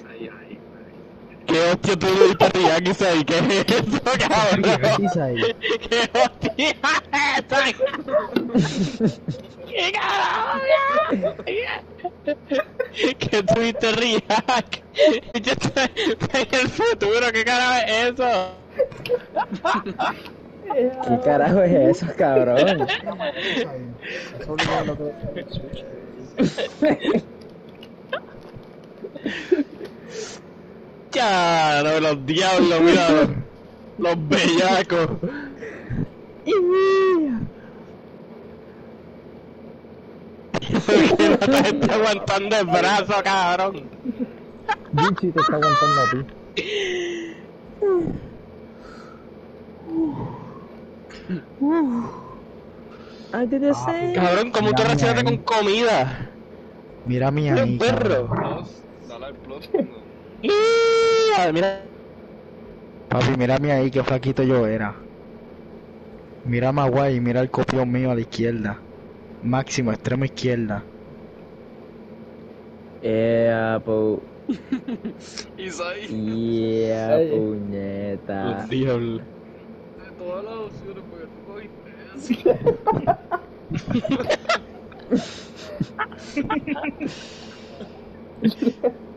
¿Qué hostia tú le diste a Riaki, Sai? ¿Qué es eso, cabrón? ¿Qué hostia es esa? ¿Qué carajo? ¿Qué tuviste, Riak? Yo estoy en el futuro, ¿qué carajo es eso? ¿Qué carajo es eso, cabrón? Eso olvidó lo que Ya, no, los diablos, mira, los bellacos. Que no te está aguantando el brazo, cabrón. Vinci te está aguantando a ti. I did the same. Cabrón, ¿cómo tú reaccionaste con comida? Mira mi Mira ahí, el perro. Dale al plus. Mira. Papi, mírame ahí, que flaquito yo era. Mira más guay, mira el copión mío a la izquierda. Máximo, extremo izquierda. Po. Isai, Yeah, puñeta. Los diablos. de todas las opciones, porque tú cogiste eso.